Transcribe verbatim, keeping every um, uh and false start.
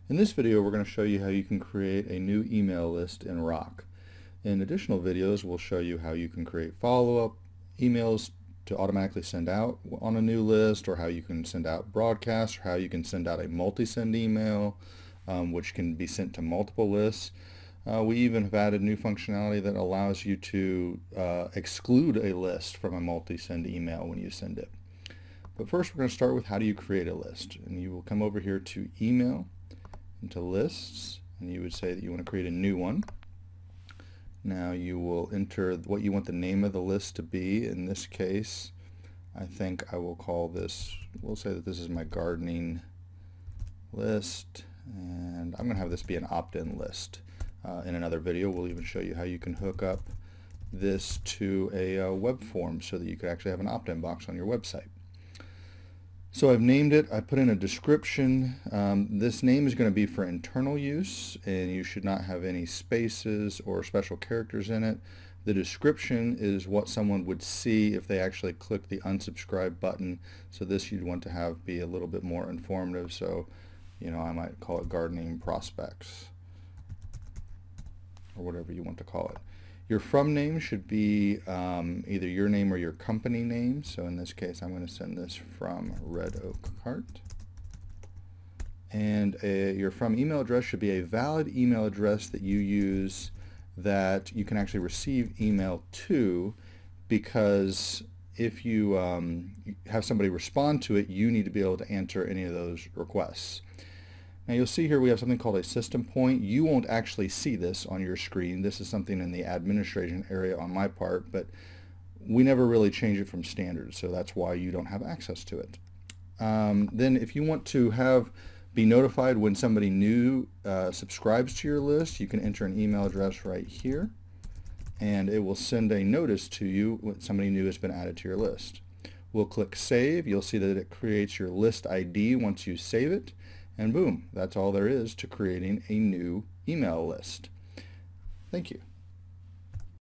In this video, we're going to show you how you can create a new email list in Rock. In additional videos, we'll show you how you can create follow-up emails to automatically send out on a new list, or how you can send out broadcasts, or how you can send out a multi-send email, um, which can be sent to multiple lists. Uh, we even have added new functionality that allows you to uh, exclude a list from a multi-send email when you send it. But first, we're going to start with how do you create a list. And you will come over here to Email, into Lists, and you would say that you want to create a new one. Now you will enter what you want the name of the list to be. In this case, I think I will call this, we'll say that this is my gardening list, and I'm going to have this be an opt-in list. Uh, in another video, we'll even show you how you can hook up this to a uh, web form so that you could actually have an opt-in box on your website. So I've named it, I put in a description. Um, this name is going to be for internal use, and you should not have any spaces or special characters in it. The description is what someone would see if they actually click the unsubscribe button. So this you'd want to have be a little bit more informative. So, you know, I might call it gardening prospects, or whatever you want to call it. Your from name should be um, either your name or your company name. So in this case, I'm going to send this from Red Oak Cart. And a, your from email address should be a valid email address that you use that you can actually receive email to, because if you um, have somebody respond to it, you need to be able to answer any of those requests. Now you'll see here we have something called a system point. You won't actually see this on your screen. This is something in the administration area on my part, but we never really change it from standard, so that's why you don't have access to it. Um, then if you want to have be notified when somebody new uh, subscribes to your list, you can enter an email address right here, and it will send a notice to you when somebody new has been added to your list. We'll click Save. You'll see that it creates your list I D once you save it. And boom, that's all there is to creating a new email list. Thank you.